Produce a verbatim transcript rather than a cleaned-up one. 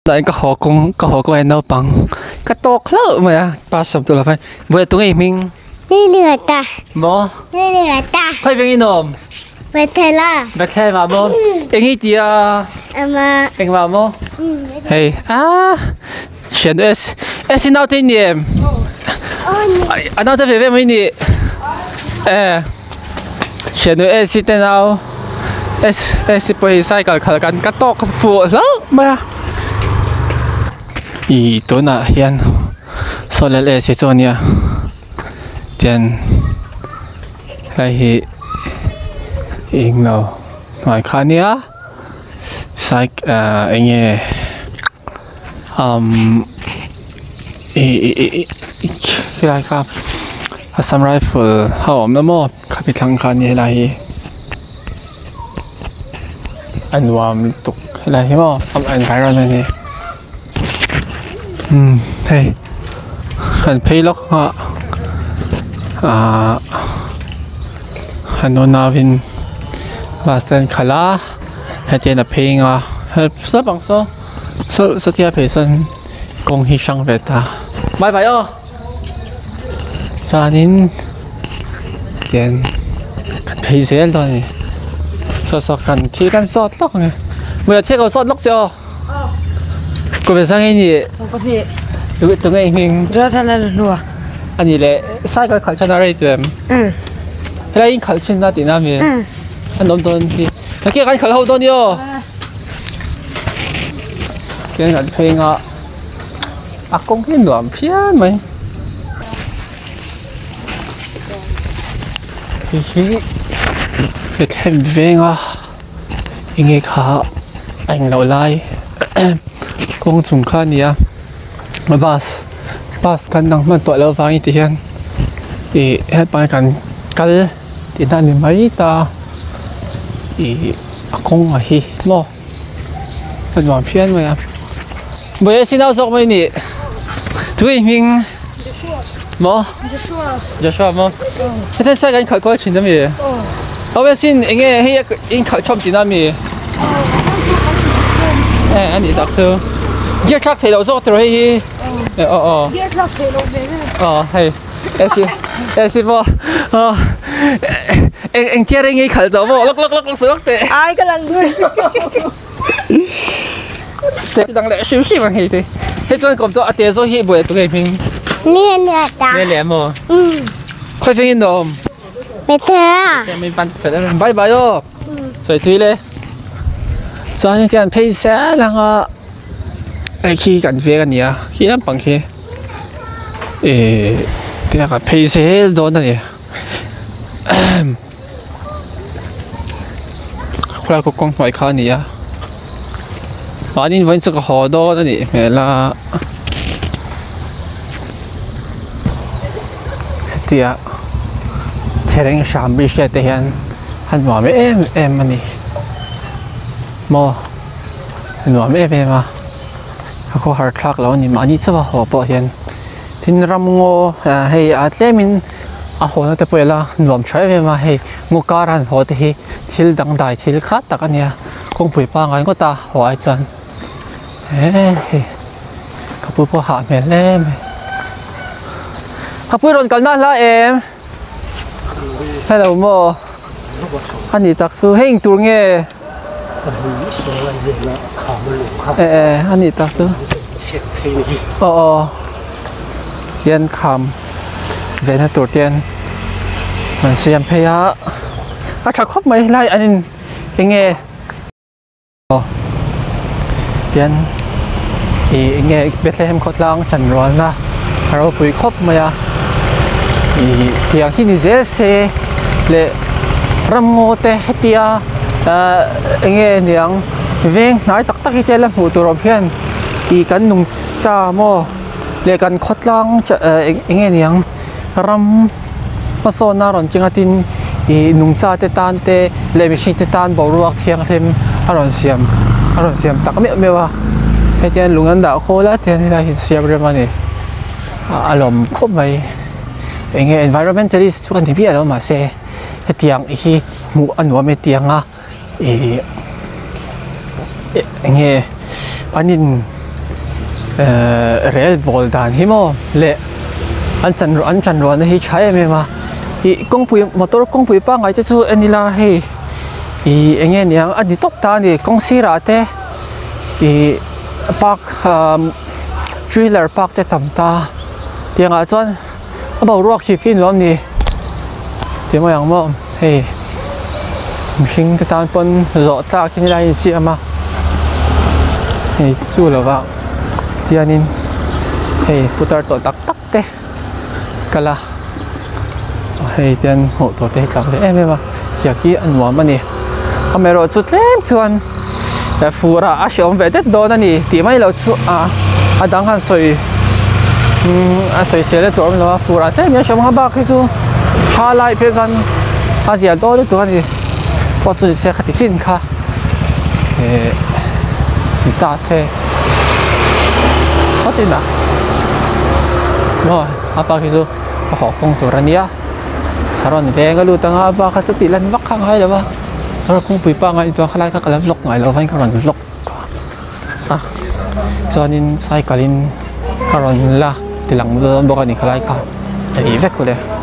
Lại có họ cũng có họ có ai nấu bằng cái to lỡ mà ba sập tụi là phải vừa tụi mình đi lừa ta bố đi lừa ta phải về nôm về thế là về thế mà bố anh ấy thì à mà anh vào bố hey à chuyện đó em xin nào tên niệm anh nào tên về về mấy nhỉ eh chuyện đó em xin tên nào em em xin bơi sai cả cả cái cái to cái phụ lỡ mà i tối nãy hiện số lẻ lẻ sẽ cho nha tiền lại hi in nào ngoài khá nhá sai à anh nghe um i i i cái nàyครับ Assam rifle หอมนะมั้งขับไปทางคันนี้อะไรอันวามตุกอะไรใช่มั้งทำอันไฟร้อนเลย 음, hey, 한 페이럭 아, 아, 한 오나빈 마스터 칼라, 해제나 페잉아, 헬스 방서, 서 서티아 페이선 공희상 베타, 많이 봐요. 자닌, 겐, 페이셀 더니, 서서 간 티간 써 떡네, 뭐야 티가 써 떡죠. cô về sang anh gì? có gì? Tụi tụi anh mình rất là lùa. anh gì lại sai cái khẩu chân ở đây tụi em. Ừ. Cái này khẩu chân ra tiền nam gì? Ừ. Anh đón đón đi. Cái kia anh khẩu hậu đón đi ô. Cái này phê ngọ. À công cái nuông phiến mày. Cái gì? Cái thêm về ngọ. Anh nghe khá anh lâu lại. Công chúng khá nhỉ mà bus bus kan nang man tọa lâu vang thì hiện thì hết bài kan cal thì ta nên mấy ta thì công ở hi mo thật hoàn phiền mà bây giờ xin đâu sok mấy nè tụi mình mo Joshua mo thế sao anh khởi coi chuyện đó mi bây giờ xin anh nghe hay anh khởi chom chuyện đó mi eh anh đi đặc sư gear truck thì đâu rồi rồi ờ ờ Gear truck thì đâu về ờ hay em xin em xin vô ờ anh anh chia anh ấy khởi đầu vô lắc lắc lắc lắc sướng thế ai cái lần người sẽ đang lẽ xíu xíu mà hay thế hết rồi còn tôi ăn rồi hi buổi tụi mình đi lừa ta nghe lẽ mà ừ khoai phình đồ về thế à mình bán phải bye bye rồi rồi tùy lên cho nên tiền pay sẽ là ngọไอ้ขี้กันเวกันเนี่ยขี้น้ำปังขี้เอ๋เดี๋ยวกับเพย์เซ่โดนนั่นเนี่ยคนละก็กองหอยข้านี่วันนี้วันศุกร์หอโดนนั่นนี่เมื่อละเดี๋ยวเทเรงสามบิเชตเห็นหันหัวไม่เอ็มเอ็มมันนี่โมหันหัวไม่เอ็มเอ็มอ่ะเขาหาทรักแล้วนี่มานี่จะว่าหัวปอเห็นที่รำงูให้อาเล่มินอาหัวนั่นแต่เวลาหนุ่มใช้เวมาให้งูการันหัวที่ทิลดังได้ทิลขาดตะกันเนี่ยคงผุยปางกันก็ตาหัวไอ้จันเฮ้ยเขาพูดพอหาเมล่เมเขาพูดรอนกันนั่นละเอ็มให้เราโม่อันนี้ตักสู้ให้ตัวเงี้ยเอออันนี้ตักตัวอ๋อเตียนคำเวนตัวเตียนมันเสียมพยาอาชักครบไหมไล่อันนี้ยังไงอ๋อเตียนอียังไงเบสเลมขดล่างฉันร้อนนะเราปุยครบไหมอ่ะอีเตียงที่นี่เจสเล่รำโง่เตะเตียเอ่อยังไงเนี่ยเวงน้อยตักตักที่เจริญหูตัวเราเพี้ยนอีกันนุ่งซาโมเรียกันขดล่างจะเอ่อยังไงเนี่ยรำมาโซนาร้อนจริงอ่ะทินอีนุ่งซาเตตันเตเลมิชิเตตันบอกรัวเทียงเทมอร่อยเสียมอร่อยเสียมตักไม่ไม่ว่าให้เจนลุงอันดาโคละเทียนที่ได้เสียบเรื่องมันนี่อารมณ์ครบไหมยังไง environmentalist ทุกคนที่พี่เรามาเซ่ให้เตียงอีกหมู่อันหัวไม่เตียงอ่ะเอยังไงอันนี้ rel bol dan hi mo le an chan an chan ron hi chai me ma i kong pui motor kong pui pa ngai che chu anila he i enge niang ani top ta ni kong sira te i park trailer park te tam ta tiang a chuan a bau ruak hi phin lom ni ti mo yang mo he mihring te tan pon zo ta kin lai si ama he chu lova tianin he putar to tak tak te kala he tian ho to te tak te em em a ya ki anwa mani amero chu tlem chuan e fura a shom ve det do na ni ti mai lo chu a adang han soi a soi sele to lo fura tlem ya shom ha ba ki chu cha lai pe zan a zia do de to ni po chu se khati chin kha e ta se có tin à rồi apa gitu họ không tổ ra nia saron về cái lưu tăng apa cái chút tilan vắc khang hay là ba rồi không bị pa ngayตัวkhai cái làm lốc ngay là phải cái lốc à cho nên sai cái lin cái là tilang mưa bốc cái này khai cái để ý vết của đây